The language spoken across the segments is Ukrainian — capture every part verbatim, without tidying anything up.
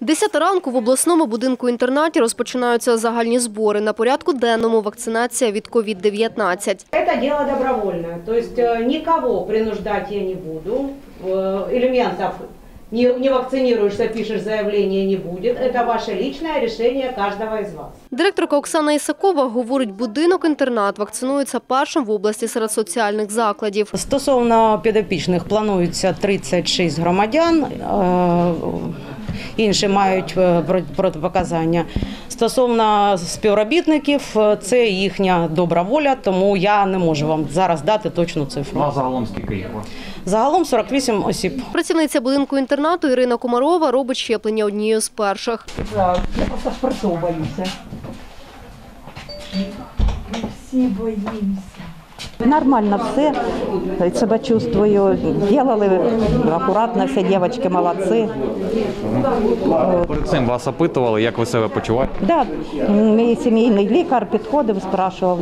десята ранку в обласному будинку-інтернаті розпочинаються загальні збори. На порядку денному вакцинація від ковід дев'ятнадцять. Це діло добровольне, тобто нікого принуждати я не буду, елементів не вакцинируешься, пишешь заявление, не будет. Это ваше личное решение каждого из вас. Директорка Оксана Ісакова говорить, будинок-інтернат вакцинується першим в області серед соціальних закладів. Стосовно підопічних планується тридцять шість громадян, інші мають протипоказання. Стосовно співробітників, це їхня добра воля, тому я не можу вам зараз дати точну цифру. А загалом скільки їх? Загалом сорок вісім осіб. Працівниця будинку-інтернату Ірина Комарова робить щеплення однією з перших. Так, я просто паспортов боюся. Всі боїмося. Нормально все, себе чувствую, делали акуратно, всі дівчатки молодці. Перед цим вас опитували, як ви себе почуваєте? Да, мій сімейний лікар підходив, спрашував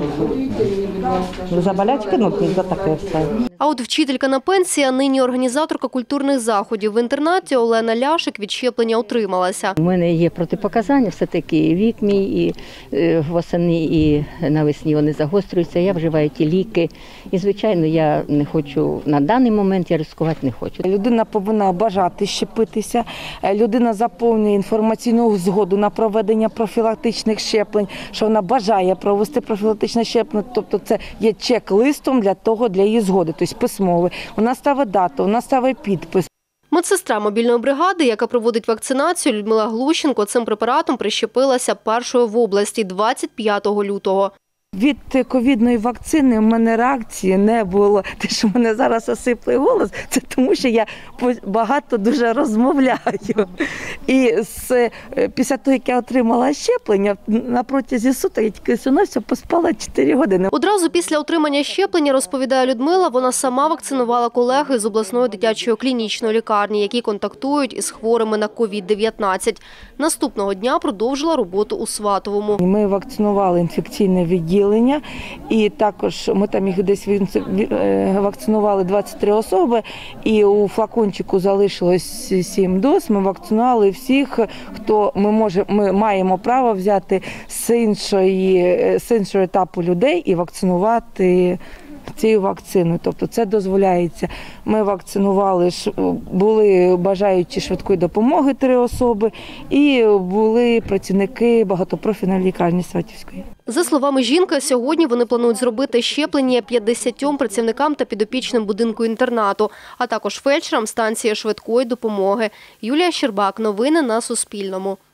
за болячки, ну за таке все. А от вчителька на пенсії, а нині організаторка культурних заходів в інтернаті Олена Ляшик від щеплення утрималася. У мене є протипоказання, все-таки і вік мій, і восени, і навесні вони загострюються, я вживаю ті ліки. І, звичайно, я не хочу, на даний момент я ризикувати не хочу. Людина повинна бажати щепитися, людина заповнює інформаційну згоду на проведення профілактичних щеплень, що вона бажає провести профілактичне щеплення, тобто це є чек-листом для того, для її згоди, тобто письмовий. Вона ставить дату, вона ставить підпис. Медсестра мобільної бригади, яка проводить вакцинацію, Людмила Глущенко, цим препаратом прищепилася першою в області двадцять п'ятого лютого. Від ковідної вакцини в мене реакції не було. Те, що в мене зараз осиплий голос, це тому, що я багато дуже розмовляю. І з, після того, як я отримала щеплення, на протязі суток я тільки всю поспала чотири години. Одразу після отримання щеплення, розповідає Людмила, вона сама вакцинувала колеги з обласної дитячої клінічної лікарні, які контактують із хворими на ковід дев'ятнадцять. Наступного дня продовжила роботу у Сватовому. Ми вакцинували інфекційне відділення. І також ми там їх десь вакцинували двадцять три особи, і у флакончику залишилось сім доз. Ми вакцинували всіх, хто ми, може, ми маємо право взяти з, іншої, з іншого етапу людей і вакцинувати цією вакциною. Тобто це дозволяється. Ми вакцинували, були бажаючі швидкої допомоги три особи і були працівники багатопрофільної лікарні Сватівської. За словами жінки, сьогодні вони планують зробити щеплення п'ятдесятьом працівникам та підопічним будинку-інтернату, а також фельдшерам станції швидкої допомоги. Юлія Щербак. Новини на Суспільному.